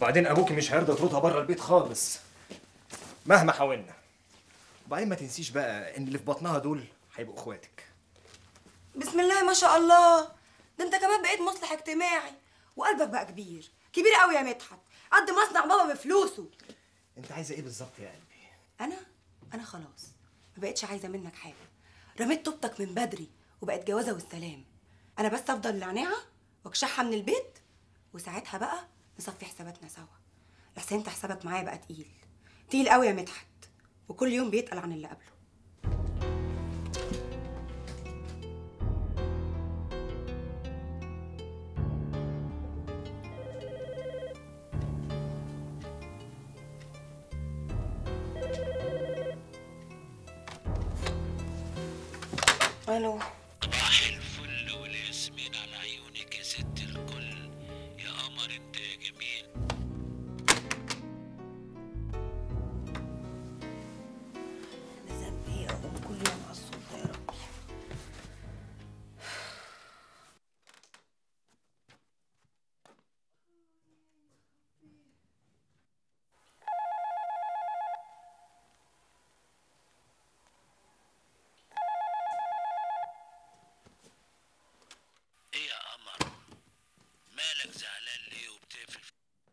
وبعدين ابوكي مش هيرضى يطردها بره البيت خالص مهما حاولنا. وبعدين ما تنسيش بقى ان اللي في بطنها دول هيبقوا اخواتك. بسم الله ما شاء الله، ده انت كمان بقيت مصلح اجتماعي وقلبك بقى كبير كبير قوي يا مدحت، قد مصنع بابا بفلوسه. انت عايزه ايه بالظبط يا قلبي؟ انا خلاص ما بقتش عايزه منك حاجه، رميت طوبتك من بدري وبقت جوازه والسلام. انا بس افضل نعناعه واكشحها من البيت وساعتها بقى نصفي حساباتنا سوا. لحسن انت حسابك معايا بقى تقيل تقيل قوي يا مدحت، وكل يوم بيتقل عن اللي قبله. الو. صباح الفل والياسمين على عيونك يا ست الكل، يا قمر انت يا جميل. انا ذنبي ايه اقوم كل يوم على الصبح يا ربي؟ ايه يا قمر مالك زعلان ليه وبتقفل؟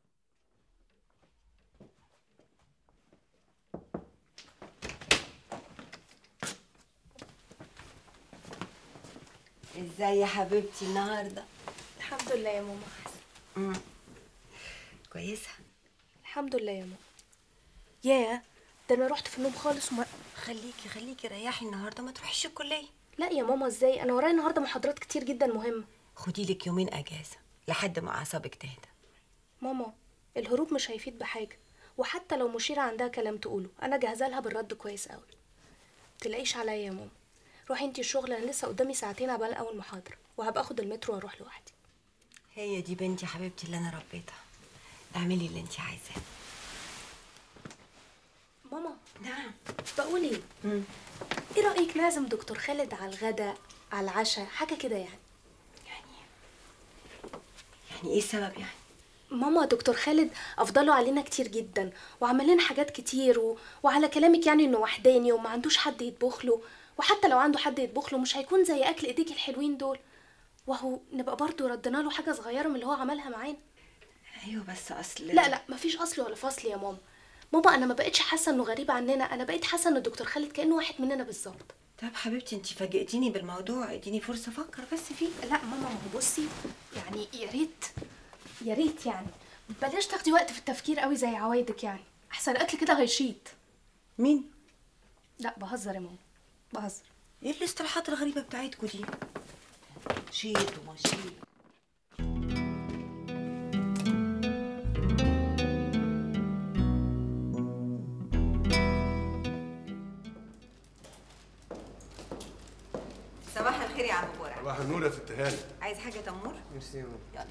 ازاي يا حبيبتي النهارده؟ الحمد لله يا ماما احسن. كويسه الحمد لله يا ماما. ياه، ده انا رحت في النوم خالص وما... خليكي ريحي النهارده، ما تروحيش الكليه. لا يا ماما ازاي، انا ورايا النهارده محاضرات كتير جدا مهمه. خدي لك يومين اجازه لحد ما اعصابك تهدى. ماما الهروب مش هيفيد بحاجه، وحتى لو مشيره عندها كلام تقوله انا جاهزه لها بالرد كويس قوي. متقلقيش عليا يا ماما، روحي انتي الشغل، انا لسه قدامي ساعتين عبال اول محاضره وهبقى اخد المترو واروح لوحدي. هي دي بنتي حبيبتي اللي انا ربيتها، اعملي اللي انت عايزاه. ماما نعم. بقول ايه؟ ايه رايك نعزم دكتور خالد على الغداء على العشاء حاجه كده يعني ايه السبب يعني؟ ماما دكتور خالد افضلوا علينا كتير جدا وعمل لنا حاجات كتير وعلى كلامك يعني انه وحداني وما عندوش حد يطبخ له، وحتى لو عنده حد يطبخ له مش هيكون زي اكل ايديك الحلوين دول، وهو نبقى برضو ردنا له حاجه صغيره من اللي هو عملها معانا. ايوه بس اصل لا مفيش اصل ولا فصل يا ماما. ماما انا ما بقتش حاسه انه غريب عننا، انا بقيت حاسه ان الدكتور خالد كانه واحد مننا بالظبط. طب حبيبتي انت فاجئتيني بالموضوع، اديني فرصه افكر بس فيه. لا ماما ما هو بصي يعني يا ريت يعني بلاش تاخدي وقت في التفكير قوي زي عوايدك، يعني احسن الاكل كده هيشيط. مين؟ لا بهزر يا ماما بهزر. ايه الاصطلاحات الغريبه بتاعتكوا دي؟ شيط وما شيط. صباح الخير يا عم برع. صباح النور يا ست هاني. عايز حاجه يا تمور؟ ميرسي يا ماما. يلا.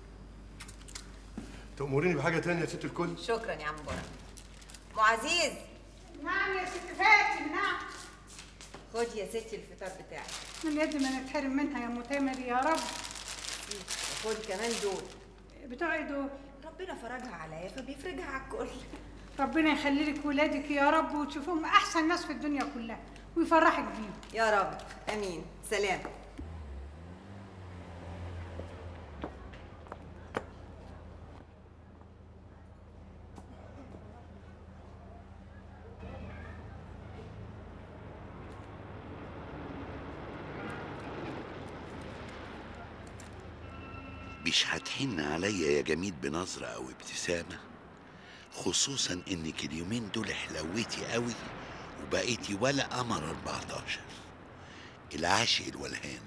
تأمريني بحاجة تانية يا ست الكل؟ شكرا يا عم برع. ام عزيز. نعم يا ست فاتن. نعم. خدي يا ستي الفطار بتاعك. من يد ما نتحرم منها يا ام تامر يا رب. خدي كمان دول. بتوع ايه دول؟ ربنا فرجها عليا فبيفرجها على الكل. ربنا يخلي لك ولادك يا رب وتشوفهم احسن ناس في الدنيا كلها ويفرحك بيهم يا رب. امين. سلام. مش هتحن عليا يا جميل بنظرة أو ابتسامة، خصوصا إنك اليومين دول حلويتي قوي وبقيتي ولا قمر 14 العاشق الولهان.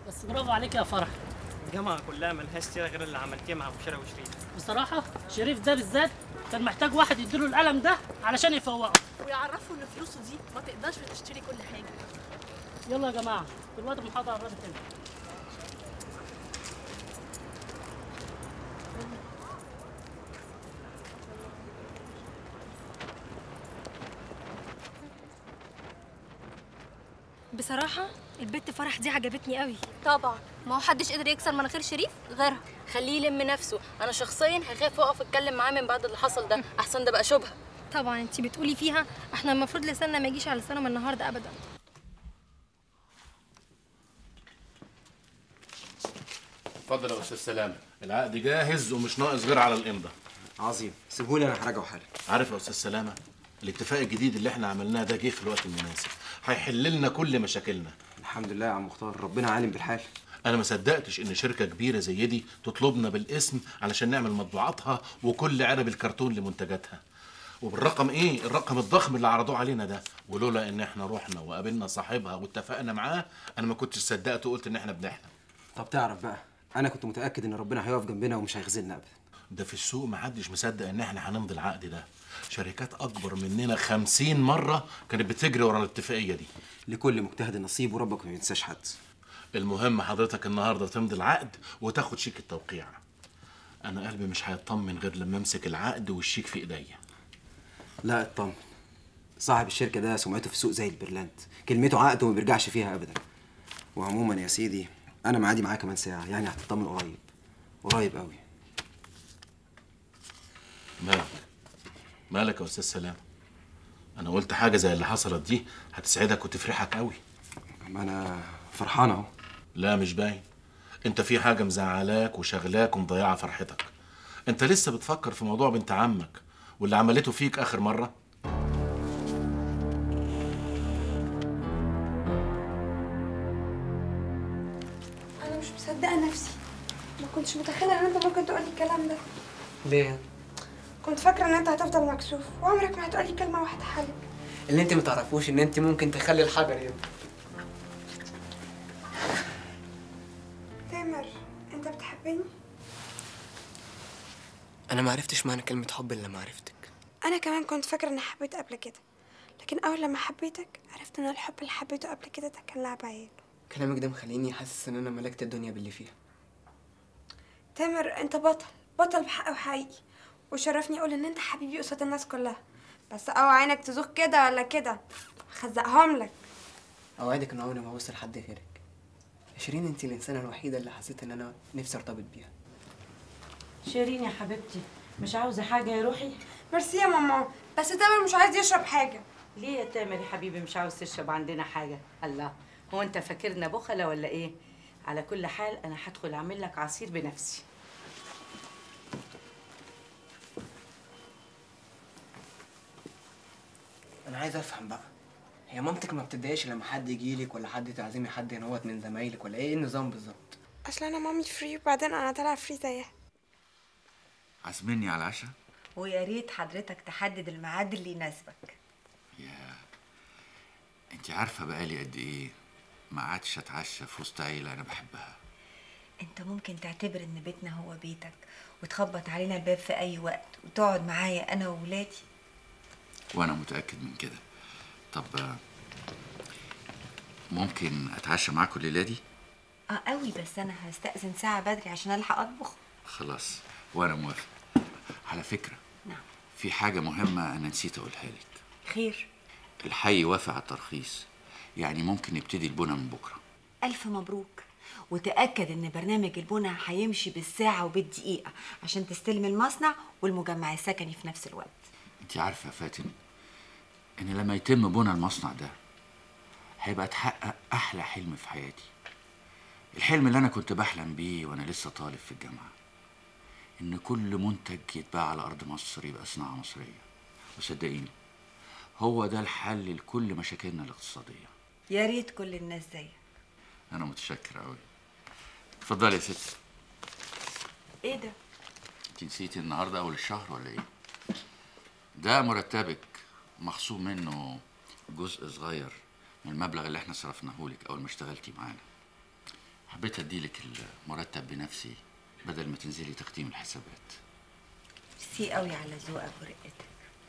بس برافو عليك يا فرح. الجامعة كلها ملهاش سيرة غير اللي عملتيه مع بشارة وشريف. بصراحة شريف ده بالذات كان محتاج واحد يديله القلم ده علشان يفوقه ويعرفوا ان فلوسه دي ما تقدرش تشتري كل حاجة. يلا يا جماعة دلوقتي المحاضرة قربت تبدأ. بصراحة البت فرح دي عجبتني قوي. طبعا، ما هو حدش قدر يكسر مناخير شريف غيرها. خليه يلم نفسه، انا شخصيا هخاف اقف اتكلم معاه من بعد اللي حصل ده، احسن ده بقى شبهه. طبعا انتي بتقولي فيها، احنا المفروض لساننا ما يجيش على لسانه من النهارده ابدا. اتفضل يا استاذ سلامه، العقد جاهز ومش ناقص غير على الامضاء. عظيم، سيبهولي انا هراجعه حالا. عارف يا استاذ سلامه، الاتفاق الجديد اللي احنا عملناه ده جه في الوقت المناسب، هيحل لنا كل مشاكلنا. الحمد لله يا عم مختار، ربنا عالم بالحال. انا ما صدقتش ان شركه كبيره زي دي تطلبنا بالاسم علشان نعمل مطبوعاتها وكل علب الكرتون لمنتجاتها، وبالرقم ايه، الرقم الضخم اللي عرضوه علينا ده. ولولا ان احنا رحنا وقابلنا صاحبها واتفقنا معاه، انا ما كنتش صدقت وقلت ان احنا بنحلم. طب تعرف بقى، انا كنت متاكد ان ربنا هيقف جنبنا ومش هيخذلنا ابدا. ده في السوق محدش مصدق ان احنا هنمضي العقد ده. شركات اكبر مننا 50 مره كانت بتجري ورا الاتفاقيه دي. لكل مجتهد نصيب وربك ما ينساش حد. المهم حضرتك النهارده تمضي العقد وتاخد شيك التوقيع. انا قلبي مش هيطمن غير لما امسك العقد والشيك في ايديا. لا اطمن، صاحب الشركه ده سمعته في السوق زي البرلنت، كلمته عقد وما بيرجعش فيها ابدا. وعموما يا سيدي انا معادي معاه كمان ساعه، يعني هتطمن قريب، قريب قوي. مالك يا استاذ سلام؟ انا قلت حاجه زي اللي حصلت دي هتسعدك وتفرحك قوي. ما انا فرحان اهو. لا مش باين، انت في حاجه مزعلاك وشغلاك ومضيعه فرحتك. انت لسه بتفكر في موضوع بنت عمك واللي عملته فيك اخر مره. انا مش مصدقه نفسي، ما كنتش متخيله ان انت ممكن تقولي الكلام ده. ليه؟ كنت فاكره ان انت هتفضل مكسوف وعمرك ما هتقولي كلمه واحده حلك. اللي انت متعرفوش ان انت ممكن تخلي الحجر يبقى. تامر، انت بتحبني؟ انا ما عرفتش معنى كلمه حب الا لما عرفتك. انا كمان كنت فاكره اني حبيت قبل كده، لكن اول لما حبيتك عرفت ان الحب اللي حبيته قبل كده ده كان لعب عيال. كلامك ده مخليني حاسس ان انا ملكت الدنيا باللي فيها. تامر، انت بطل، بطل بحق وحقيقي، وشرفني اقول ان انت حبيبي قصاد الناس كلها. بس اوعى عينك تزوق كده ولا كده، هخزقهم لك. اوعدك ان عمري ما هبص لحد غيرك. يا شيرين، انت الانسانه الوحيده اللي حسيت ان انا نفسي ارتبط بيها. شيرين يا حبيبتي، مش عاوزه حاجه يا روحي؟ ميرسي يا ماما، بس تامر مش عايز يشرب حاجه. ليه يا تامر يا حبيبي مش عاوز تشرب عندنا حاجه؟ الله، هو انت فاكرنا بخله ولا ايه؟ على كل حال انا هدخل اعمل لك عصير بنفسي. انا عايز افهم بقى، هي مامتك ما بتتضايقش لما حد يجيلك ولا حد تعزمي حد هنا من زمايلك، ولا ايه النظام بالظبط؟ اصل انا مامي فري، وبعدين انا طالعه فري زيها. عازميني على العشاء؟ ويا ريت حضرتك تحدد الميعاد اللي يناسبك. يا انت عارفه بقالي قد ايه ما عادش اتعشى في وسط عيله انا بحبها. انت ممكن تعتبر ان بيتنا هو بيتك، وتخبط علينا الباب في اي وقت وتقعد معايا انا وولادي. وانا متاكد من كده. طب ممكن اتعشى معاكم الليله دي؟ قوي، بس انا هستأذن ساعه بدري عشان الحق اطبخ. خلاص وانا موافق. على فكره، نعم، في حاجه مهمه انا نسيت اقولها لك. خير؟ الحي وافق على الترخيص، يعني ممكن نبتدي البنى من بكره. الف مبروك، وتأكد ان برنامج البنى هيمشي بالساعه وبالدقيقه عشان تستلم المصنع والمجمع السكني في نفس الوقت. انت عارفه يا فاتن ان لما يتم بنى المصنع ده هيبقى اتحقق احلى حلم في حياتي، الحلم اللي انا كنت بحلم بيه وانا لسه طالب في الجامعه، ان كل منتج يتباع على ارض مصر يبقى صناعه مصريه. وصدقيني هو ده الحل لكل مشاكلنا الاقتصاديه. يا ريت كل الناس زيك. انا متشكر قوي. اتفضلي يا ست. ايه ده؟ انت نسيتي النهارده اول الشهر ولا ايه؟ ده مرتبك، مخصوم منه جزء صغير من المبلغ اللي احنا صرفناه لك اول ما اشتغلتي معانا. حبيت اديلك المرتب بنفسي بدل ما تنزلي تقديم الحسابات. ميرسي قوي على ذوقك ورقتك.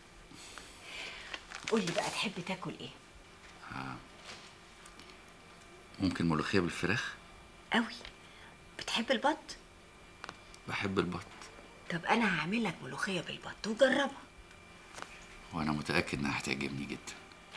قول لي بقى تحب تاكل ايه؟ ممكن ملوخيه بالفراخ؟ قوي. بتحب البط؟ بحب البط. طب انا هعمل لك ملوخيه بالبط وجربها. وانا متاكد انها هتعجبني جدا.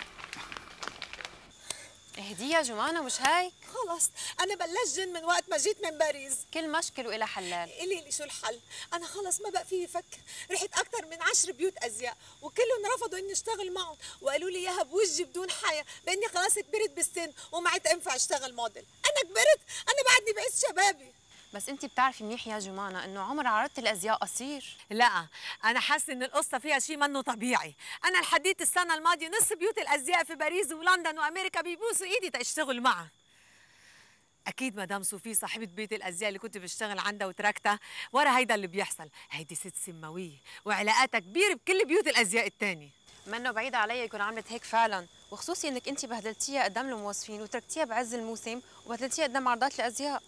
اهدي يا جمانة، مش هيك؟ خلص انا بلشت جن من وقت ما جيت من باريس. كل مشكل وإلها حلال. قولي لي شو الحل؟ انا خلص ما بقى فيي فكر. رحت اكثر من 10 بيوت ازياء وكلهم رفضوا اني اشتغل معهم وقالوا لي اياها بوجهي بدون حياه باني خلاص كبرت بالسن وما عدت انفع اشتغل موديل. انا كبرت، انا بعدني بعز شبابي. بس انت بتعرفي منيح يا جمانة انه عمر عرضة الازياء قصير. لا انا حاسه ان القصه فيها شيء منه طبيعي. انا لحديت السنه الماضيه نص بيوت الازياء في باريس ولندن وامريكا بيبوسوا ايدي تشتغل معها. اكيد مدام صوفي صاحبه بيت الازياء اللي كنت بشتغل عندها وتركتها ورا هيدا اللي بيحصل. هيدي ست سماويه وعلاقاتها كبيره بكل بيوت الازياء الثانيه. منه بعيد عليا يكون عملت هيك فعلا، وخصوصي انك انت بهدلتيها قدام الموظفين وتركتيها بعز الموسم وبهدلتيها قدام عرضات الازياء.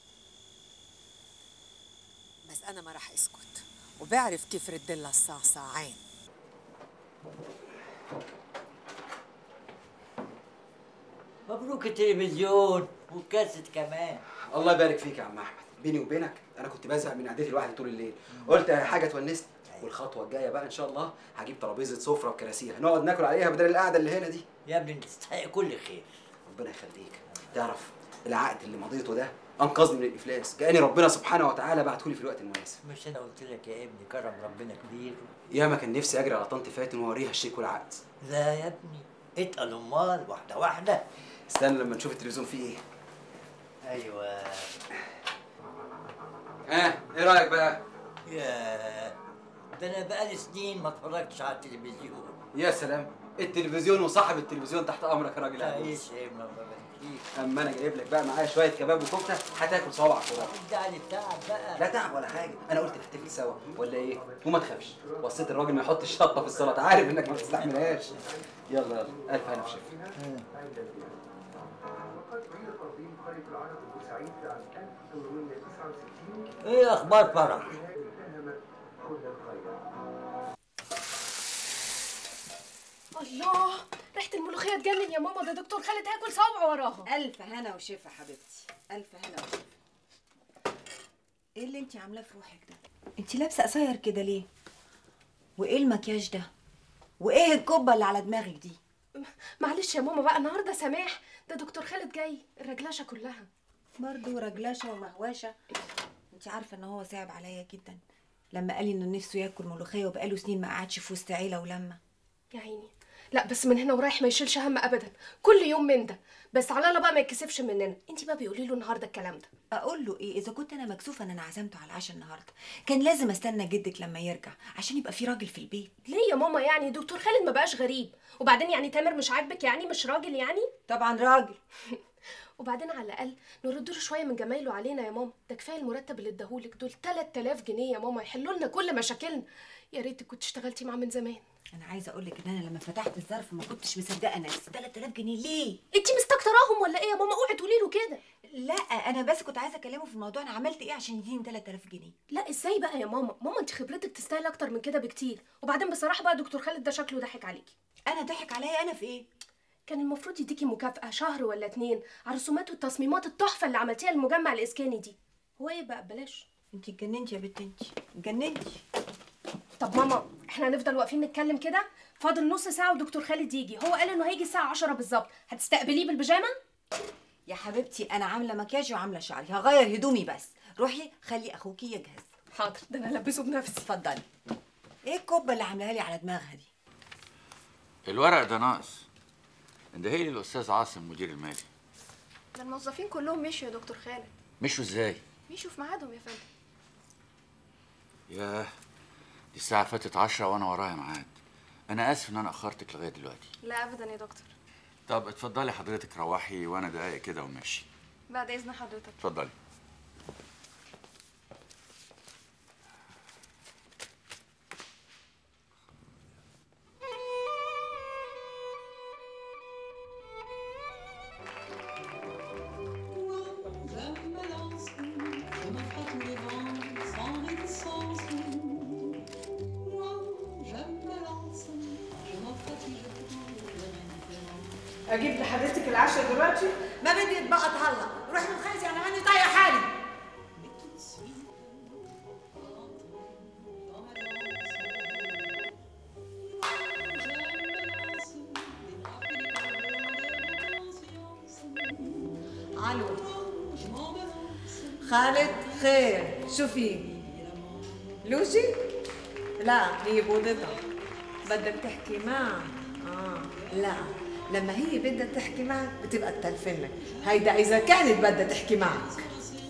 بس أنا ما رح أسكت وبعرف كيف رد لها الصعصعين. مبروك التلفزيون والكاسيت كمان. الله يبارك فيك يا عم احمد. بيني وبينك انا كنت بزهق من قعدتي لوحدي طول الليل، قلت حاجه تونسني. والخطوه الجايه بقى ان شاء الله هجيب ترابيزه سفره وكراسيها نقعد ناكل عليها بدل القعده اللي هنا دي. يا ابني انت تستحق كل خير. ربنا يخليك. تعرف العقد اللي مضيته ده انقذني من الافلاس، كأني ربنا سبحانه وتعالى بعتهولي في الوقت المناسب. مش انا قلت لك يا ابني كرم ربنا كبير؟ ياما كان نفسي اجري على طنط فاتن واوريها الشيك والعقد. لا يا ابني اتقل امال واحده واحده. استنى لما نشوف التلفزيون فيه ايه. ايوه. ايه رايك بقى؟ ياه ده انا بقالي سنين ما اتفرجتش على التلفزيون. يا سلام، التلفزيون وصاحب التلفزيون تحت امرك يا راجل. ايش يا ابني الله يبارك فيك. اما انا جايب لك بقى معايا شويه كباب وكفته هتاكل صوابعك كده. ده على التعب بقى. لا تعب ولا حاجه، انا قلت نحتفل سوا ولا ايه؟ وما تخافش، وصيت الراجل ما يحطش شطه في السلطه، عارف انك ما تستحملهاش. يلا يلا الف هنا وشفا. ايه اخبار فرح؟ الله، ريحة الملوخية تجنن يا ماما، ده دكتور خالد هاكل صوابعه وراها. ألف هنا وشفا حبيبتي، ألف هنا وشفا. إيه اللي أنتِ عاملاه في روحك ده؟ أنتِ لابسة قصير كده ليه؟ وإيه المكياج ده؟ وإيه الكبة اللي على دماغك دي؟ معلش يا ماما بقى، النهارده سماح، ده دكتور خالد جاي، الرجلاشة كلها. برضه رجلاشة ومهوشة. أنتِ عارفة إن هو صعب عليا جدا لما قال لي إنه نفسه ياكل ملوخية وبقاله سنين ما قعدش في وسط عيلة ولمة. يا عيني. لا بس من هنا ورايح ما يشيلش هم ابدا، كل يوم من ده، بس على الله بقى ما يتكسفش مننا. انت بقى بيقولي له النهارده الكلام ده. اقول له ايه؟ اذا كنت انا مكسوفه ان انا عزمته على العشاء النهارده، كان لازم استنى جدك لما يرجع عشان يبقى في راجل في البيت. ليه يا ماما؟ يعني دكتور خالد ما بقاش غريب، وبعدين يعني تامر مش عاجبك؟ يعني مش راجل يعني؟ طبعا راجل. وبعدين على الاقل نرد له شويه من جمايله علينا يا ماما، ده كفايه المرتب اللي اداهولك دول 3000 جنيه يا ماما، يحلوا لنا كل مشاكلنا. يا ريتك كنت اشتغلتي معاه من زمان. انا عايزه اقول لك ان انا لما فتحت الظرف ما كنتش مصدقه نفسي. 3000 جنيه ليه؟ انت مستكتراهم ولا ايه يا ماما؟ اوعي تقولي له كده. لا انا بس كنت عايزه اكلمه في الموضوع، انا عملت ايه عشان يديني 3000 جنيه؟ لا ازاي بقى يا ماما؟ ماما انت خبرتك تستاهل اكتر من كده بكتير. وبعدين بصراحه بقى دكتور خالد ده شكله ضحك عليكي. انا ضحك عليا؟ انا في ايه؟ كان المفروض يديكي مكافأة شهر ولا 2 على الرسومات والتصميمات التحفة اللي عملتيها للمجمع الإسكاني دي. هو ايه بقى ببلاش؟ انت اتجننتي يا بنت، انت اتجننتي. طب ماما احنا هنفضل واقفين نتكلم كده؟ فاضل نص ساعة ودكتور خالد يجي، هو قال انه هيجي الساعة 10 بالظبط، هتستقبليه بالبيجامة؟ يا حبيبتي انا عاملة مكياج وعاملة شعري، هغير هدومي بس. روحي خلي اخوكي يجهز. حاضر، ده انا البسه بنفسي. اتفضلي. ايه الكوبة اللي عاملاها لي على دماغها دي؟ الورق ده ناقص، اندهي لي الاستاذ عاصم مدير المالي. ده الموظفين كلهم مشوا يا دكتور خالد. مشوا ازاي؟ مشوا في ميعادهم يا فندم. ياه دي الساعة فاتت 10 وانا ورايا ميعاد. انا اسف ان انا اخرتك لغاية دلوقتي. لا ابدا يا دكتور. طب اتفضلي حضرتك روحي وانا دقايق كده وماشي. بعد اذن حضرتك. اتفضلي. اجيب لحضرتك العشاء دلوقتي؟ ما بدي اتبقى اتهلا، روحي من خالتي انا ماني طايقه حالي. الو خالد، خير شو في؟ لوجي؟ لا هي بوضتها بدك تحكي معها. لا لما هي بدها تحكي معك بتبقى تتلفنك، هيدا اذا كانت بدها تحكي معك.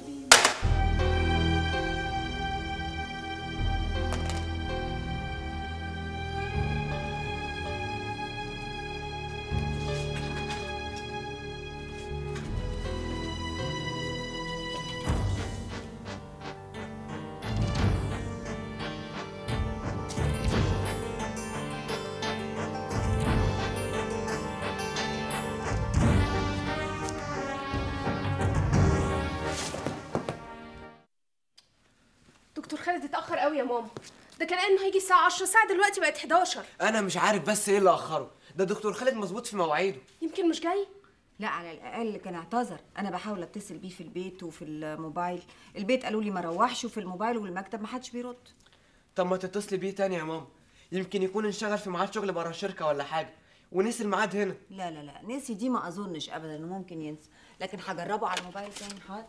دكتور خالد اتأخر قوي يا ماما، ده كان قال انه هيجي الساعة 10، الساعة دلوقتي بقت 11. انا مش عارف بس ايه اللي اخره، ده دكتور خالد مظبوط في مواعيده. يمكن مش جاي؟ لا على الاقل كان اعتذر. انا بحاول اتصل بيه في البيت وفي الموبايل، البيت قالوا لي ما روحش، وفي الموبايل والمكتب ما حدش بيرد. طب ما تتصلي بيه تاني يا ماما، يمكن يكون انشغل في ميعاد شغل بره الشركه ولا حاجه ونسي الميعاد هنا. لا لا لا، نسي دي ما اظنش ابدا انه ممكن ينسى، لكن هجربه على الموبايل تاني. حاضر.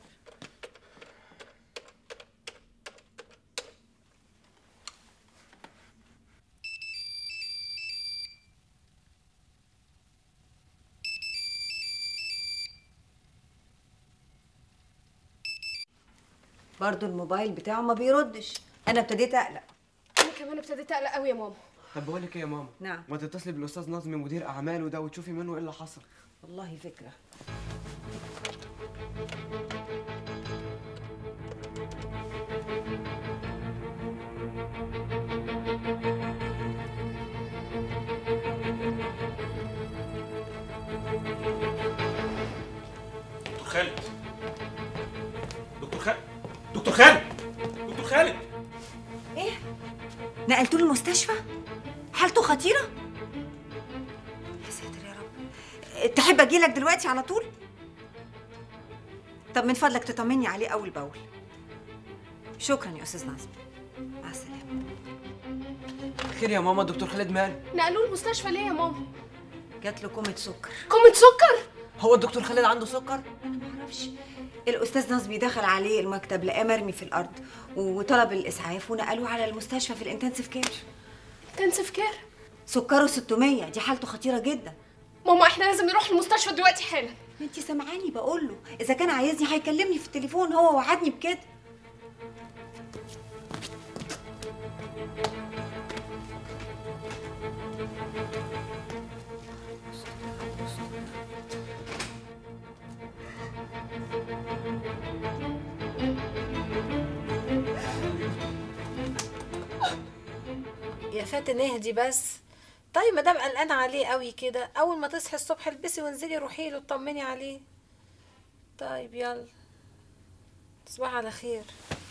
برضه الموبايل بتاعه ما بيردش، انا ابتديت اقلق. انا كمان ابتديت اقلق قوي يا ماما. طب بقول لك ايه يا ماما؟ نعم. ما تتصلي بالاستاذ نظمي مدير اعماله ده وتشوفي منه ايه اللي حصل. والله فكره. دكتور خالد، دكتور خالد، دكتور خالد، دكتور خالد. ايه؟ نقلتوه المستشفى؟ حالته خطيرة؟ يا ساتر يا رب. تحب اجيلك دلوقتي على طول؟ طب من فضلك تطمني عليه أول بأول. شكرا يا أستاذ ناظم، مع السلامة. خير يا ماما، الدكتور خالد مال؟ نقلوه المستشفى ليه يا ماما؟ جات له كومة سكر. كومة سكر؟ هو الدكتور خالد عنده سكر؟ أنا معرفش. الأستاذ ناظمي دخل عليه المكتب لقاه مرمي في الأرض وطلب الإسعاف ونقلوه على المستشفى في الانتنسيف كير. انتنسيف كير؟ سكره 600، دي حالته خطيرة جدا. ماما احنا لازم نروح المستشفى دلوقتي حالا. ما انتي سامعاني بقول له، إذا كان عايزني هيكلمني في التليفون، هو وعدني بكده. يا فاتن اهدي بس. طيب مدام قلقانه عليه قوي كده، اول ما تصحي الصبح البسي وانزلي روحي له اطمني عليه. طيب يلا، تصبحي على خير.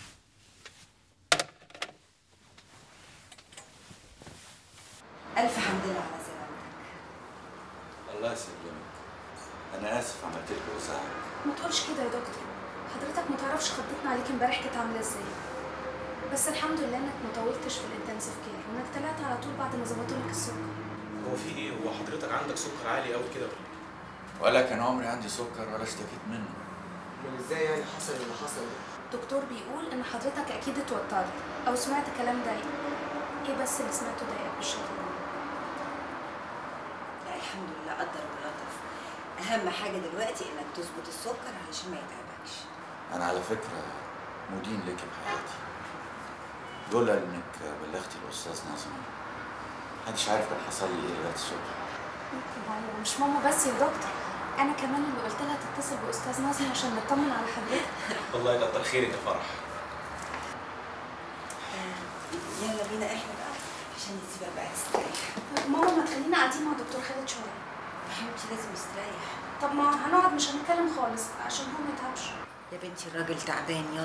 ألف حمد لله على سلامتك. الله يسلمك. أنا آسف عملت لك إزعاج. ما تقولش كده يا دكتور، حضرتك ما تعرفش خضتنا عليك امبارح كانت عامله ازاي. بس الحمد لله انك ما طولتش في الانتنسيف كير وانك طلعت على طول بعد ما ظبطوا لك السكر. هو في ايه؟ هو حضرتك عندك سكر عالي قوي كده ولا كان عمري عندي سكر ولا اشتكيت منه. امال ازاي يعني حصل اللي حصل ده؟ الدكتور بيقول ان حضرتك اكيد اتوترت او سمعت كلام ضايق. ايه بس اللي سمعته ضايقك بالشكل ده؟ لا الحمد لله قدر ولطف. أهم حاجة دلوقتي إنك تظبط السكر علشان ما يتعبكش. أنا على فكرة مدين لك بحياتي. لولا إنك بلغتي الأستاذ ناظم محدش عارف كان حصل لي إيه لغاية الصبح. مش ماما بس يا دكتور، أنا كمان اللي قلت لها تتصل بأستاذ ناظم عشان نطمن على حضرتك. الله يكتر خيرك يا فرح. يلا بينا إحنا بقى عشان نسيبها بقى تستريح. ماما ما تخلينا قاعدين مع دكتور خالد شوية. يا حبيبتي لازم يستريح. طب ما هنقعد مش هنتكلم خالص عشان هو ما يتعبش. يا بنتي الراجل تعبان، يلا.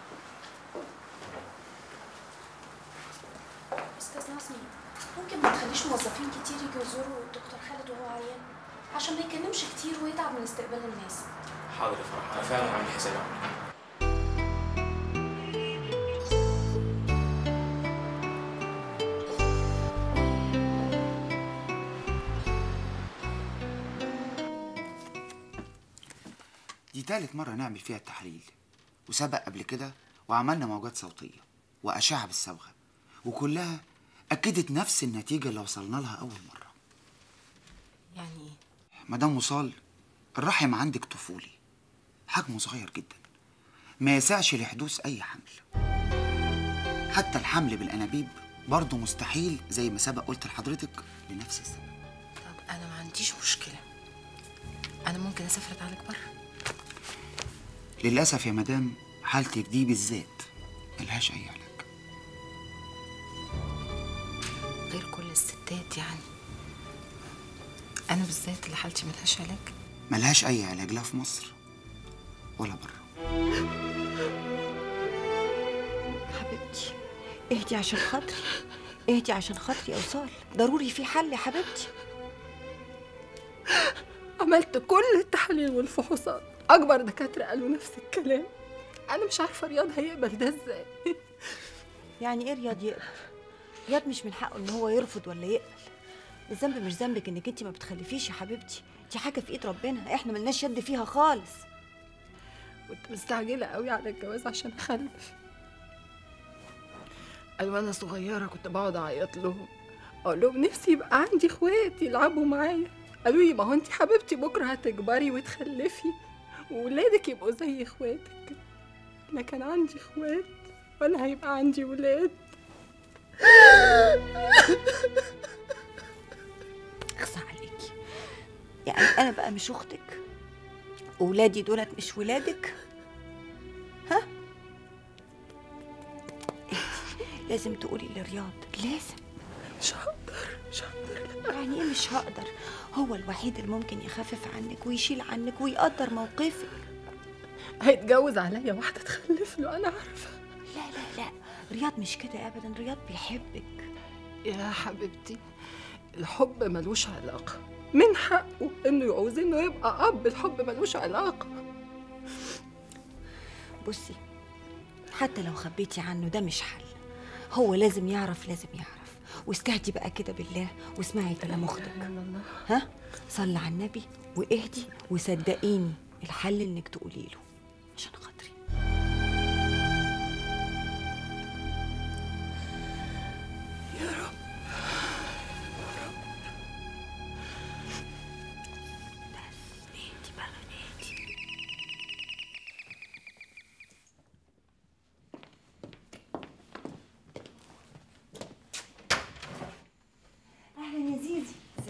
أستاذ ناظم ممكن ما تخلينا تخليش موظفين كتير يجوا يزوروا الدكتور خالد وهو عيان، عشان ما يتكلمش كتير ويتعب من استقبال الناس. حاضر يا فرح، انا فعلا عامل حسابي على كده. دي تالت مرة نعمل فيها التحليل، وسبق قبل كده وعملنا موجات صوتية وأشعة بالصبغة، وكلها أكدت نفس النتيجة اللي وصلنا لها أول مرة. يعني إيه؟ مدام وصال، الرحم عندك طفولي، حجمه صغير جدا، ما يسعش لحدوث أي حمل. حتى الحمل بالأنابيب برضه مستحيل زي ما سبق قلت لحضرتك لنفس السبب. طب أنا ما عنديش مشكلة، أنا ممكن أسافر أتعالج بره. للأسف يا مدام حالتك دي بالذات ملهاش أي علاج. غير كل الستات يعني؟ أنا بالذات اللي حالتي ملهاش علاج؟ ملهاش أي علاج لا في مصر ولا بره. حبيبتي اهدي عشان خاطري، اهدي عشان خاطري يا وصال، ضروري في حل يا حبيبتي. عملت كل التحاليل والفحوصات، اكبر دكاتره قالوا نفس الكلام. انا مش عارفه رياض هيقبل ده ازاي. يعني ايه رياض يقبل؟ رياض مش من حقه ان هو يرفض ولا يقبل. الذنب مش ذنبك انك انت ما بتخلفيش يا حبيبتي، دي حاجه في ايد ربنا، احنا ملناش يد فيها خالص. كنت مستعجله قوي على الجواز عشان اخلف. انا وانا صغيره كنت بقعد اعيط لهم، اقول لهم نفسي يبقى عندي اخوات يلعبوا معايا. قالوا لي ما هو انت حبيبتي بكره هتكبري وتخلفي وولادك يبقوا زي اخواتك. لا كان عندي اخوات ولا هيبقى عندي ولاد. اخصى عليكي، يعني انا بقى مش اختك؟ ولادي دولت مش ولادك؟ ها؟ لازم تقولي لرياض، لازم. مش هقدر. يعني ايه مش هقدر؟ هو الوحيد اللي ممكن يخفف عنك ويشيل عنك ويقدر موقفك. هيتجوز عليا واحده تخلف له، انا عارفه. لا لا لا، رياض مش كده ابدا، رياض بيحبك. يا حبيبتي الحب ملوش علاقه، من حقه انه يعوز انه يبقى اب، الحب ملوش علاقه. بصي، حتى لو خبيتي عنه ده مش حل، هو لازم يعرف، لازم يعرف. واستهدي بقى كده بالله واسمعي كلام اختك. ها؟ صلي على النبي واهدي وصدقيني الحل انك تقولي له عشان خاطري. يا رب بس اهدي بقى، اهدي. اهلا يا زيزي.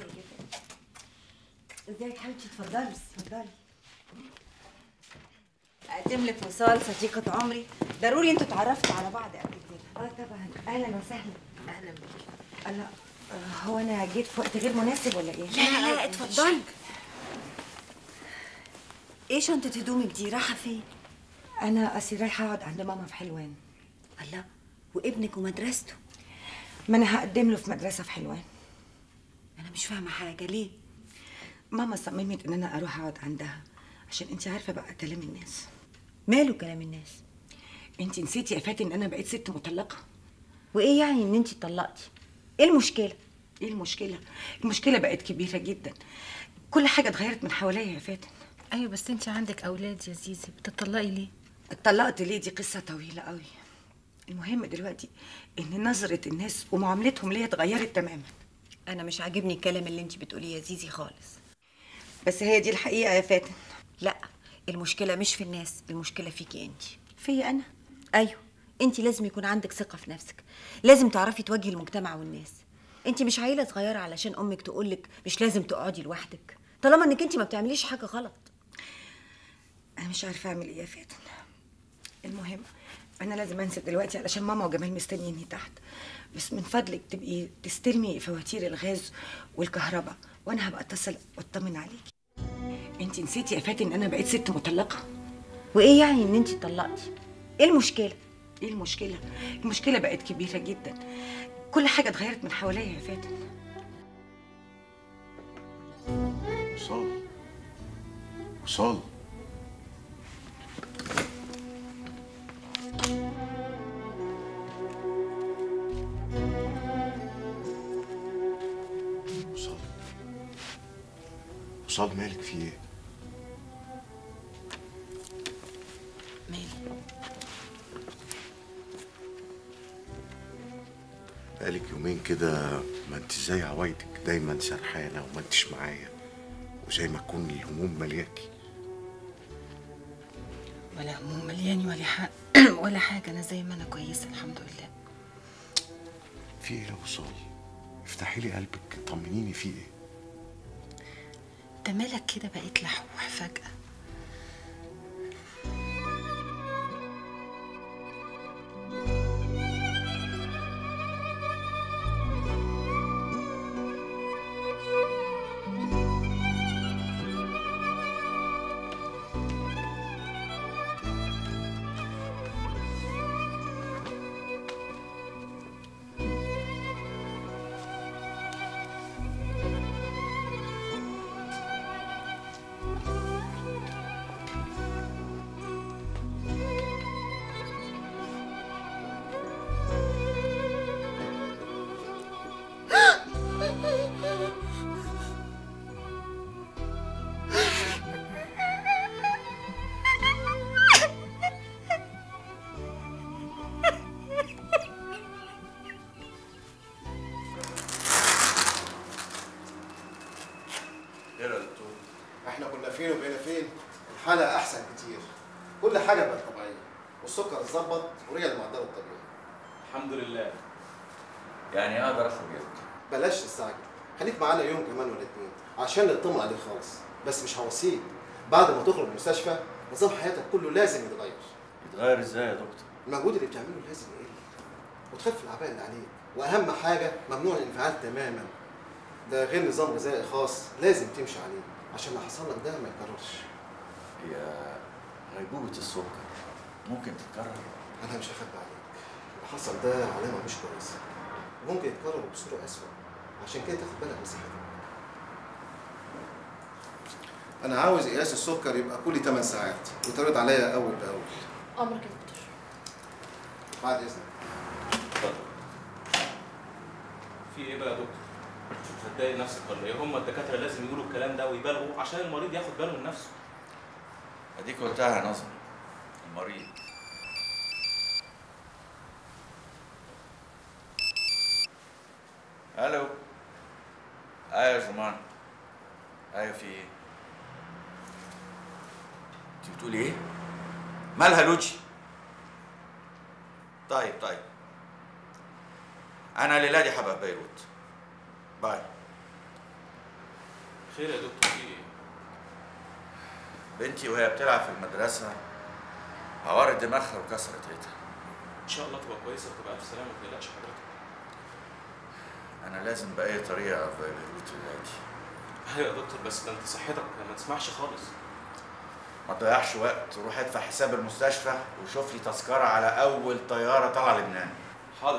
ازيك حبيبتي؟ اتفضلي اتفضلي. اقدم لك وصال صديقة عمري، ضروري انتوا اتعرفتوا على بعض قبل كده. طبعا. اهلا وسهلا. اهلا بيكي. الله، هو انا جيت في وقت غير مناسب ولا ايه؟ لا لا اتفضلي. ايه شنطة هدومك دي؟ رايحة فين؟ انا اصلي رايحة اقعد عند ماما في حلوان. الله، وابنك ومدرسته؟ ما انا هقدم له في مدرسة في حلوان. انا مش فاهمة حاجة، ليه؟ ماما صممت ان انا اروح اقعد عندها عشان انت عارفه بقى كلام الناس. ماله كلام الناس؟ انت نسيتي يا فاتن ان انا بقيت ست مطلقه؟ وايه يعني ان انت اتطلقتي؟ ايه المشكله؟ ايه المشكله؟ المشكله بقت كبيره جدا، كل حاجه اتغيرت من حواليا يا فاتن. ايوه بس انت عندك اولاد يا زيزي، بتطلقي ليه؟ اتطلقت ليه دي قصه طويله قوي. المهم دلوقتي ان نظره الناس ومعاملتهم ليا اتغيرت تماما. انا مش عاجبني الكلام اللي انت بتقوليه يا زيزي خالص، بس هي دي الحقيقه يا فاتن. لا، المشكله مش في الناس، المشكله فيكي انت. فيا انا؟ ايوه، انت لازم يكون عندك ثقه في نفسك، لازم تعرفي تواجهي المجتمع والناس. انت مش عيله صغيره علشان امك تقولك مش لازم تقعدي لوحدك، طالما انك انت ما بتعمليش حاجه غلط. انا مش عارفه اعمل ايه يا فاتن. المهم انا لازم انزل دلوقتي علشان ماما وجمال مستنيني تحت، بس من فضلك تبقي تستلمي فواتير الغاز والكهرباء وانا هبقى اتصل واطمن عليكي. انت نسيتي يا فاتن ان انا بقيت ست مطلقه؟ وايه يعني ان انت اتطلقتي؟ ايه المشكله؟ ايه المشكله؟ المشكله بقت كبيره جدا، كل حاجه اتغيرت من حواليا يا فاتن. وصال. وصال مالك في ايه؟ مالي؟ بقالك يومين كده ما انت زي عوايدك، دايما سرحانه وما انتش معايا، وزي ما تكون الهموم ملياكي. ولا هموم ملياني ولا حق ولا حاجه، انا زي ما انا كويسه الحمد لله. في ايه يا وصال؟ افتحي لي قلبك، طمنيني في ايه؟ انت مالك كده بقيت لحوح فجاه؟ احنا كنا فين وبقينا فين؟ الحالة أحسن كتير. كل حاجة بقت طبيعية، والسكر اتظبط ورجع لمعدله الطبيعي. الحمد لله. يعني أقدر أخرج امتى؟ بلاش تستعجل، خليك معانا يوم كمان ولا اتنين عشان نطمن عليك خالص، بس مش هوصيك. بعد ما تخرج من المستشفى نظام حياتك كله لازم يتغير. يتغير إزاي يا دكتور؟ المجهود اللي بتعمله لازم يقل وتخف الأعباء اللي عليك، وأهم حاجة ممنوع الانفعال تماما. ده غير نظام غذائي خاص لازم تمشي عليه عشان اللي حصل لك ده ما يتكررش. هي غيبوبة السكر ممكن تتكرر؟ أنا مش هخبي عليك، اللي حصل ده علامة مش كويسة وممكن يتكرر بصورة أسوأ، عشان كده تاخد بالك من صحتك. أنا عاوز قياس السكر يبقى كل 8 ساعات وترد عليا أول بأول. أمرك يا دكتور. بعد إذنك. اتفضل. في ايه بقى يا دكتور؟ هتضايق نفسك ولا ايه؟ هم الدكاتره لازم يقولوا الكلام ده ويبالغوا عشان المريض ياخد باله من نفسه. أديك قلتها يا نظمي، المريض. ألو. أيوة يا جمان. أيوة في إيه؟ أنت بتقولي إيه؟ مالها لوتشي؟ طيب. أنا الليلة دي هبقى في بيروت. باي. خير يا دكتور في ايه؟ بنتي وهي بتلعب في المدرسة عورت دماغها وكسرت ايدها. ان شاء الله تبقى كويسه وتبقى الف سلامه، ما تقلقش حضرتك. أنا لازم بأي طريقة في بيروت دلوقتي. ايوه يا دكتور، بس ده انت صحتك ما تسمحش خالص. ما تضيعش وقت، روح ادفع حساب المستشفى وشوف لي تذكرة على أول طيارة طالعة لبنان. حاضر.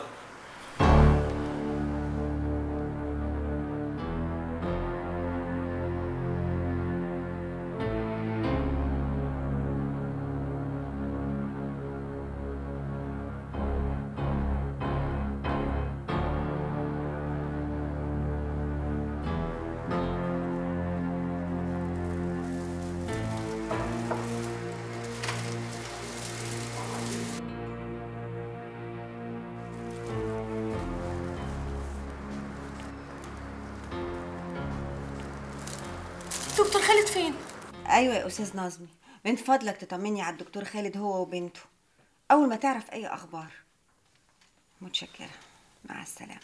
دكتور خالد فين؟ ايوه يا استاذ نظمي، من فضلك تطمني على الدكتور خالد هو وبنته اول ما تعرف اي اخبار. متشكره، مع السلامه.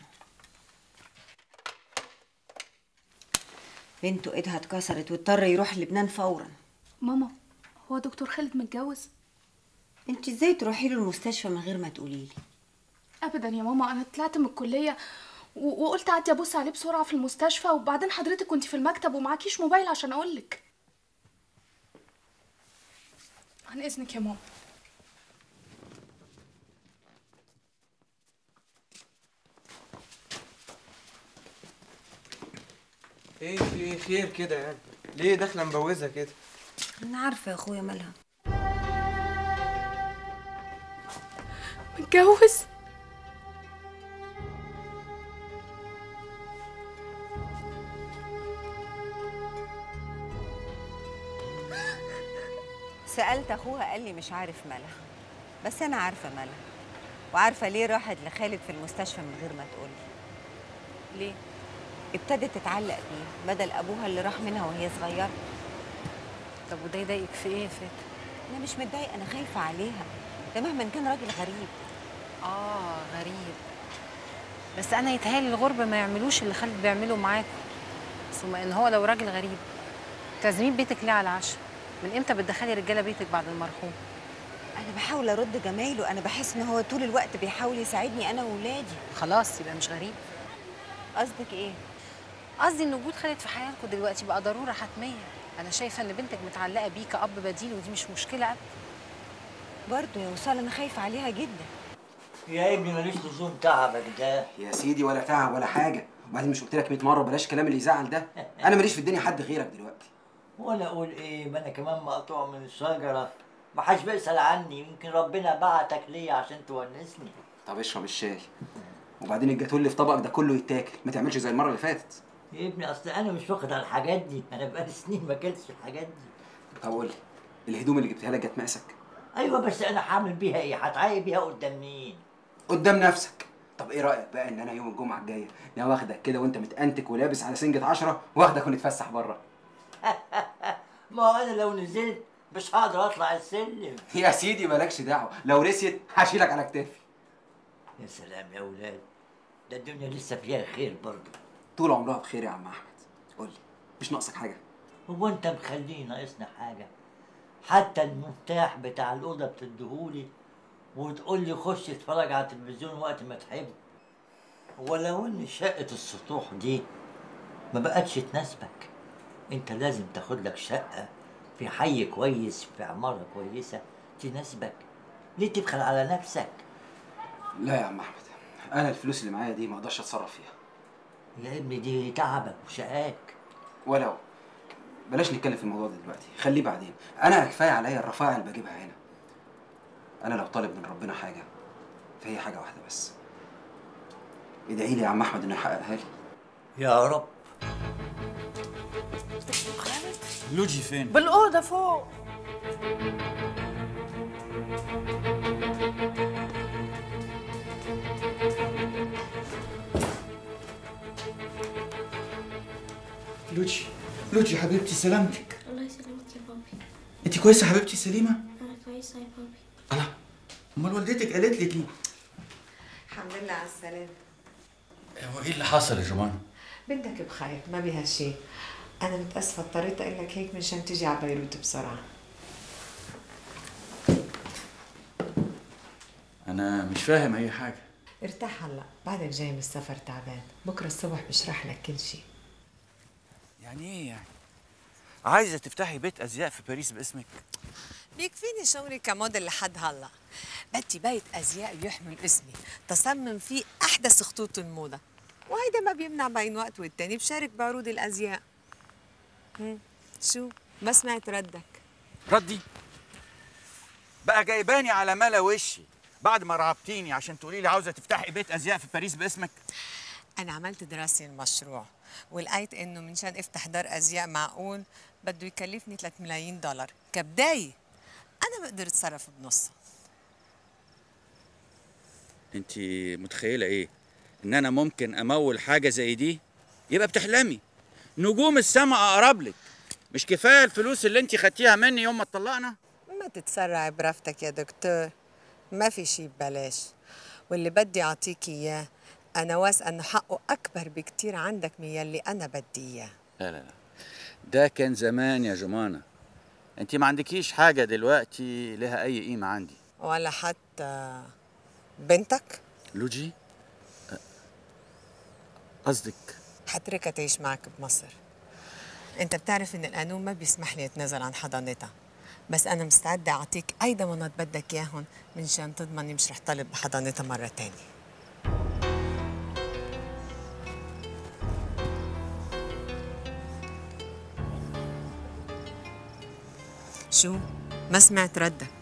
بنته ايدها اتكسرت واضطر يروح لبنان فورا. ماما، هو دكتور خالد متجوز؟ انت ازاي تروحي له المستشفى من غير ما تقولي لي؟ ابدا يا ماما، انا طلعت من الكليه وقلت اعدي ابص عليه بسرعه في المستشفى، وبعدين حضرتك كنت في المكتب ومعكيش موبايل عشان اقولك. عن اذنك يا ماما. ايه في ايه خير كده يعني؟ ليه داخله مبوزه كده؟ انا عارفه يا اخويا مالها. متجوز؟ سألت أخوها قال لي مش عارف مالها، بس أنا عارفة مالها، وعارفة ليه راحت لخالد في المستشفى من غير ما تقولي. ليه؟ ابتدت تتعلق بيه بدل أبوها اللي راح منها وهي صغيرة. طب وده يضايقك في ايه يا فاتن؟ أنا مش متضايقة، أنا خايفة عليها، ده مهما كان راجل غريب. غريب. بس انا يتهيألي الغربة ما يعملوش اللي خالد بيعمله معاكم. ثم ان هو لو راجل غريب تعزمين بيتك ليه على العشاء؟ من امتى بتدخلي رجاله بيتك بعد المرحوم؟ أنا بحاول أرد جمايله، أنا بحس إن هو طول الوقت بيحاول يساعدني أنا وولادي. خلاص يبقى مش غريب. قصدك إيه؟ قصدي ان وجود خالد في حياتكم دلوقتي بقى ضروره حتميه. انا شايفه ان بنتك متعلقه بيه كأب بديل، ودي مش مشكله ابدا. برضه يا وصال أنا خايفة عليها جدا. يا ابني ماليش لزوم تعبك ده. يا سيدي ولا تعب ولا حاجه، وبعدين مش قلت لك 100 مره بلاش الكلام اللي يزعل ده؟ انا ماليش في الدنيا حد غيرك دلوقتي. وانا اقول ايه؟ ما انا كمان مقطوع من الشجره، ما حدش بيسأل عني، يمكن ربنا بعتك ليا عشان تونسني. طب اشرب الشاي، وبعدين الجاتوه اللي في طبقك ده كله يتاكل، ما تعملش زي المره اللي فاتت. يا ابني اصل انا مش واخد على الحاجات دي، انا بقالي سنين ما اكلتش الحاجات دي. طب قول لي، الهدوم اللي جبتها لك جت مقاسك؟ ايوه بس انا هعمل بيها ايه؟ هتعايق بيها قدام مين؟ قدام نفسك. طب ايه رايك بقى ان انا يوم الجمعه الجايه ناوي واخدك كده وانت متأنتك ولابس على سنجة 10 واخدك ونتفسح بره؟ ما هو انا لو نزلت مش هقدر اطلع السلم. يا سيدي مالكش دعوه، لو رسيت هشيلك على كتافي. يا سلام يا اولاد، ده الدنيا لسه فيها خير برضه. طول عمرها بخير يا عم احمد. قول لي، مش ناقصك حاجه؟ هو انت مخليني ناقصنا حاجه؟ حتى المفتاح بتاع الاوضه بتديهولي وتقول لي خش اتفرج على التلفزيون وقت ما تحب. ولو ان شقه السطوح دي ما بقتش تناسبك، انت لازم تاخد لك شقه في حي كويس في عماره كويسه تناسبك. ليه تبخل على نفسك؟ لا يا عم احمد، انا الفلوس اللي معايا دي ما اقدرش اتصرف فيها. يا ابني دي تعبك وشقاك. ولو بلاش نتكلم في الموضوع ده دلوقتي، خليه بعدين. انا كفايه عليا الرفاعه اللي بجيبها هنا. انا لو طالب من ربنا حاجه فهي حاجه واحده بس. ادعي لي يا عم احمد انه يحققها لي. يا رب. لوجي فين؟ بالأوضة فوق. لوجي حبيبتي سلامتك. الله يسلمك يا بابي. انت كويسه حبيبتي سليمه؟ انا كويسه يا بابي. امال والدتك قالت لك ايه؟ الحمد لله على السلامه. هو ايه اللي حصل يا جمانة؟ بنتك بخير ما بيها شيء. انا متاسفه اضطريت اقول لك هيك مشان تيجي على بيروت بسرعه. انا مش فاهم اي حاجه. ارتاح هلا، بعدك جاي من السفر تعبان، بكره الصبح بشرح لك كل شيء. يعني ايه يعني؟ عايزه تفتحي بيت ازياء في باريس باسمك؟ بيكفيني شغلي كموديل لحد هلا. بدي بيت ازياء يحمل اسمي، تصمم فيه احدث خطوط الموضه، وهيدا ما بيمنع بين وقت والتاني بشارك بعروض الازياء. شو ما سمعت ردك؟ ردي؟ بقى جايباني على ملا وشي بعد ما رعبتيني عشان تقولي لي عاوزه تفتحي بيت ازياء في باريس باسمك؟ انا عملت دراسه للمشروع ولقيت انه منشان افتح دار ازياء معقول بده يكلفني 3 ملايين دولار كبدايه. انا بقدر اتصرف بنص. انت متخيله ايه؟ ان انا ممكن امول حاجه زي دي؟ يبقى بتحلمي. نجوم السما اقرب لك. مش كفايه الفلوس اللي انت خدتيها مني يوم ما اتطلقنا؟ ما تتسرعي برافتك يا دكتور، ما في شي ببلاش، واللي بدي اعطيك اياه انا واثقه انه حقه اكبر بكتير عندك من يلي انا بدي اياه. لا لا لا، ده كان زمان يا جمانة. انت ما عندكيش حاجه دلوقتي لها اي قيمه عندي. ولا حتى بنتك؟ لوجي؟ قصدك؟ حتركها تعيش معك بمصر. انت بتعرف ان القانون ما بيسمح لي اتنازل عن حضانتها، بس انا مستعده اعطيك اي ضمانات بدك اياهم منشان تضمني مش رح طالب بحضانتها مره تانية. شو؟ ما سمعت ردك.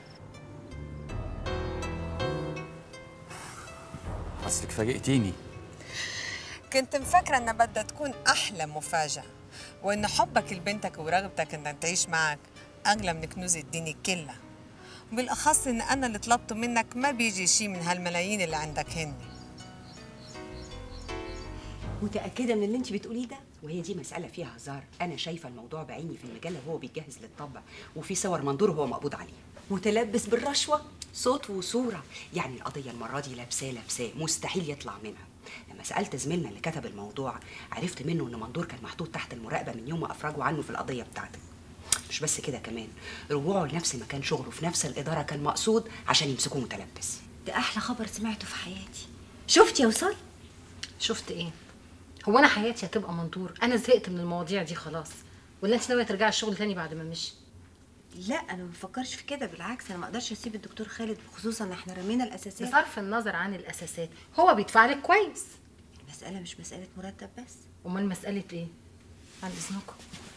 اصلك فاجئتيني. كنت مفكرة إنها بدها تكون أحلى مفاجأة، وإن حبك لبنتك ورغبتك إنها تعيش معك أغلى من كنوز الدنيا كلها، وبالأخص إن أنا اللي طلبته منك ما بيجي شي من هالملايين اللي عندك هن. متأكدة من اللي انت بتقوليه ده؟ وهي دي مسألة فيها هزار، أنا شايفة الموضوع بعيني في المجلة وهو بيجهز للطبع، وفي صور منظور وهو مقبوض عليه. متلبس بالرشوة، صوت وصورة، يعني القضية المرة دي لابساه مستحيل يطلع منها. لما سألت زميلنا اللي كتب الموضوع عرفت منه إن منظور كان محطوط تحت المراقبة من يوم ما أفرجوا عنه في القضية بتاعتك. مش بس كده كمان، رجوعه لنفس مكان شغله في نفس الإدارة كان مقصود عشان يمسكوه متلبس. ده أحلى خبر سمعته في حياتي. شفت يا وصال؟ شفت ايه؟ هو انا حياتي هتبقى منظور؟ انا زهقت من المواضيع دي خلاص. ولا انت ناويه ترجعي الشغل تاني بعد ما مشي؟ لا انا ما بفكرش في كده، بالعكس انا ما اقدرش اسيب الدكتور خالد، خصوصا ان احنا رمينا الاساسات. بصرف النظر عن الاساسات هو بيدفع لك كويس. المساله مش مساله مرتب بس. امال مساله ايه؟ عن اذنكم.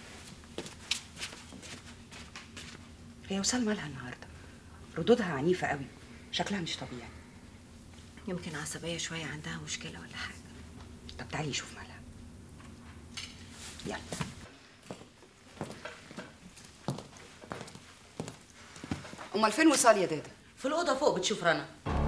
هي وصال مالها النهارده؟ ردودها عنيفه قوي، شكلها مش طبيعي. يمكن عصبيه شويه، عندها مشكله ولا حاجه. طب تعالي نشوف مالها. يلا. امال فين وصال يا دادا؟ في الأوضة فوق بتشوف رنا.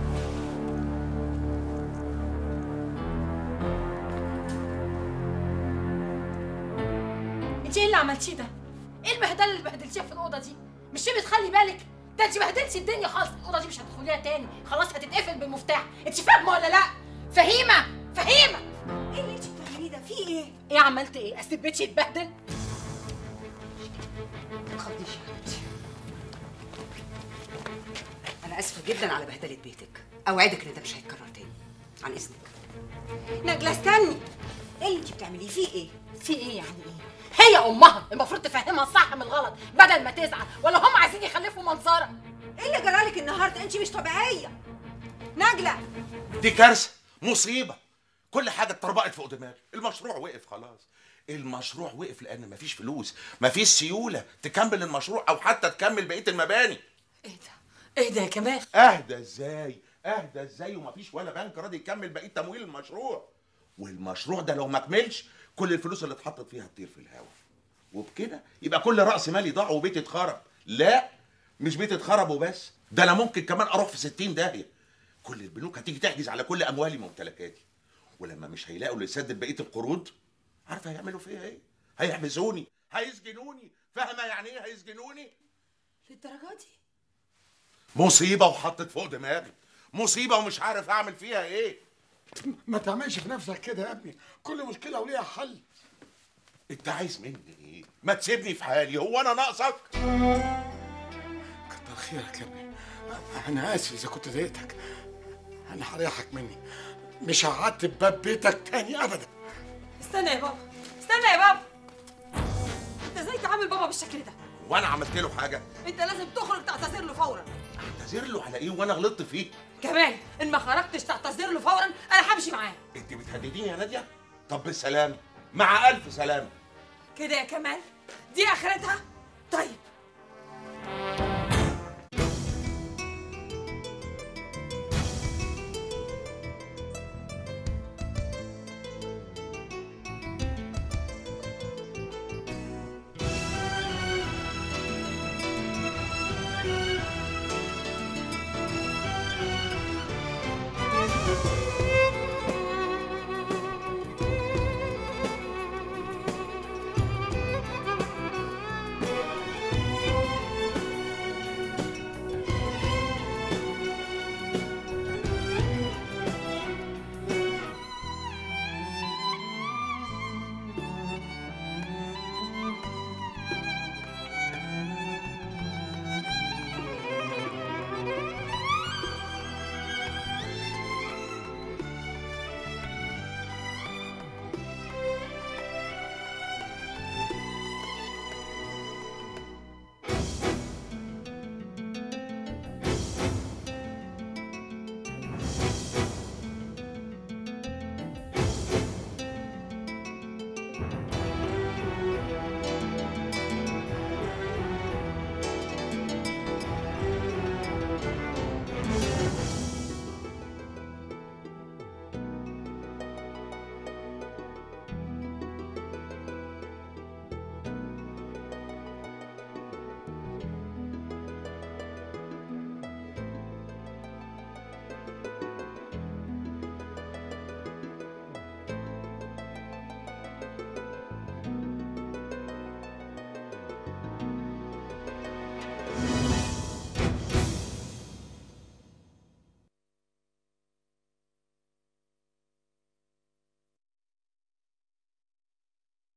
انت ايه اللي عملتيه ده؟ ايه البهدله اللي بهدلتيها في الاوضه دي؟ مش بتخلي بالك؟ ده انت بهدلتي الدنيا خالص، الاوضه دي مش هتدخليها تاني، خلاص هتتقفل بالمفتاح، انت فاهمه ولا لا؟ فهيمه؟ فهيمه؟ ايه اللي انت بتعمليه ده؟ في ايه؟ ايه عملت ايه؟ اسيب بيتي يتبهدل؟ ما تخضيش يا حبيبتي. انا اسفه جدا على بهدله بيتك، اوعدك ان ده مش هيتكرر تاني. عن اذنك. نجلة استني. ايه اللي انت بتعمليه؟ في ايه؟ في ايه يعني ايه؟ هي امها المفروض تفهمها الصح من الغلط بدل ما تزعل، ولا هم عايزين يخلفوا منظره؟ ايه اللي جرالك النهارده؟ انت مش طبيعيه. نجلة دي كارثه، مصيبه، كل حاجه اتطربقت فوق دماغي. المشروع وقف خلاص، المشروع وقف لان مفيش فلوس، مفيش سيوله تكمل المشروع او حتى تكمل بقيه المباني. اهدى يا كمال. اهدى ازاي؟ اهدى ازاي ومفيش ولا بنك راضي يكمل بقيه تمويل المشروع؟ والمشروع ده لو ما كملش كل الفلوس اللي اتحطت فيها هتطير في الهواء، وبكده يبقى كل راس مالي ضاع وبيتي اتخرب. لا، مش بيتي اتخرب وبس، ده انا ممكن كمان اروح في 60 داهيه. كل البنوك هتيجي تحجز على كل اموالي وممتلكاتي، ولما مش هيلاقوا اللي يسدد بقيه القروض عارفه هيعملوا فيها ايه؟ هيحبسوني، هيسجنوني. فاهمه يعني ايه هيسجنوني؟ للدرجه دي؟ مصيبه وحطت فوق دماغي، مصيبه ومش عارف اعمل فيها ايه. ما تعملش في نفسك كده يا ابني، كل مشكله وليها حل. انت عايز مني ايه؟ ما تسيبني في حالي، هو انا ناقصك؟ كتر خيرك يا ابني، انا اسف اذا كنت ضايقتك. انا هريحك مني، مش هعتب باب بيتك تاني ابدا. استنى يا بابا، استنى يا بابا. انت ازاي تعامل بابا بالشكل ده؟ وانا عملت له حاجه؟ انت لازم تخرج تعتذر له فورا. اعتذر له على ايه وانا غلطت فيه؟ كمان ان ما خرجتش تعتذر له فورا انا همشي معاه. انت بتهدديني يا ناديه؟ طب بالسلامه، مع الف سلامه. كده يا كمال؟ دي اخرتها؟ طيب.